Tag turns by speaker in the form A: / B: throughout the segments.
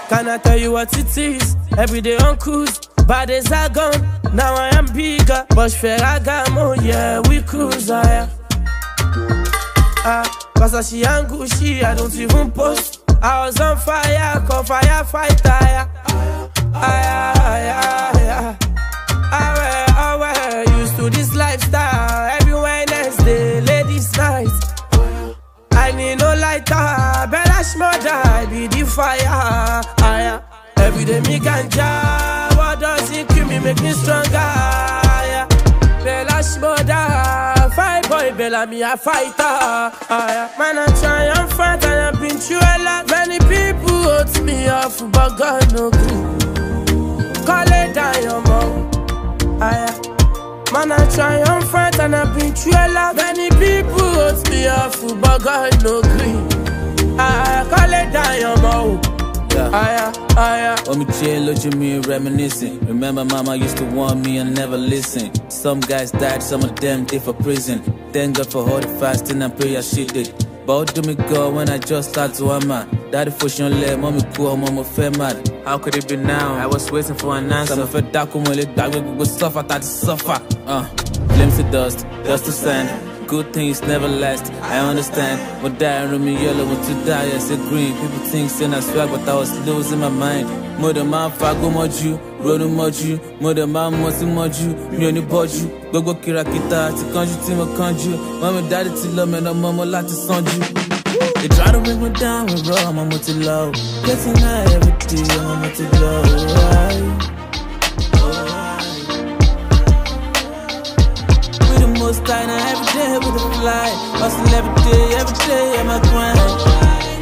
A: Can I tell you what it is? Every day on cruise, bad days are gone. Now I am bigger, but Ferragamo, yeah, we cruise, cause she and Gucci, I don't even post. I was on fire, call firefighter, used to this lifestyle, every Wednesday, ladies' night. I need no lighter, Bella Shmurda, I be the fire. Every day me ganja, what does it kill me, make me stronger. Bella Shmurda, fight boy, Bella me a fighter. Man I try and fight, and I've been through a lot. Many people hurt me off, but God no good. Call it down your mouth. Man, I try and fight and I've been through a lot. Many people hurt me off, but God no green. Call it down your mouth.
B: When me chill, look at me reminiscing. Remember mama used to warn me and never listen. Some guys died, some of them did for prison. Thank God for all the fasting and prayer she did. But do me go when I just start to hammer. Daddy push on leg, mommy cool, mama fell mad. How could it be now? I was waiting for an answer. I'm fed dark, come on, let back, we go suffer, thought to suffer. Flames to dust, dust to sand. Good things never last, I understand. But die and me yellow, want to die, I say green. People think saying I swag, but I was losing my mind. Mother man, fago moju, rodo moju. Mother man, mosi moju, me only boju. Gogo kirakita, ti kanju, ti mo kanju. Mommy, daddy, ti love me, no mama, lati sanju. They try to bring me down with raw, I'm to low. Getting high every day, I'm to glow. We the most kind of every day with the fly. Hustle every day, I'm a grind.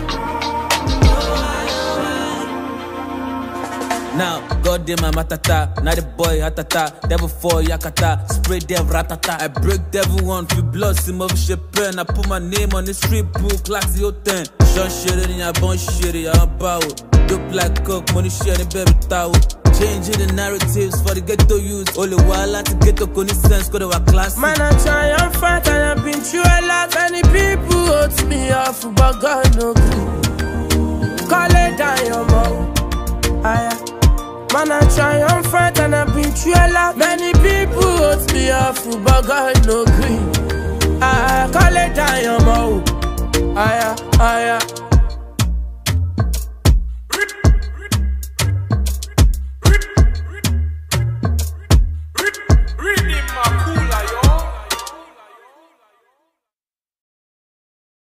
B: Now, God damn my matata, not the boy hatata, devil for yakata, spray them ratata. I break devil one, feel blood, sim of shit pen. I put my name on the street book, like the 10. Sean shit in your bone shit, I'm about. Dope like coke, money shit, baby towel. Changing the narratives for the ghetto youth. Only while I to get to sense, cause they were classy. Man, I try and fight and I've been through a lot. Many people hurt me off, but God no good. Call it down your mouth. Man, I try and fight and I've been through a lot. Many people hurt me off, but God no green. Call it down your mouth.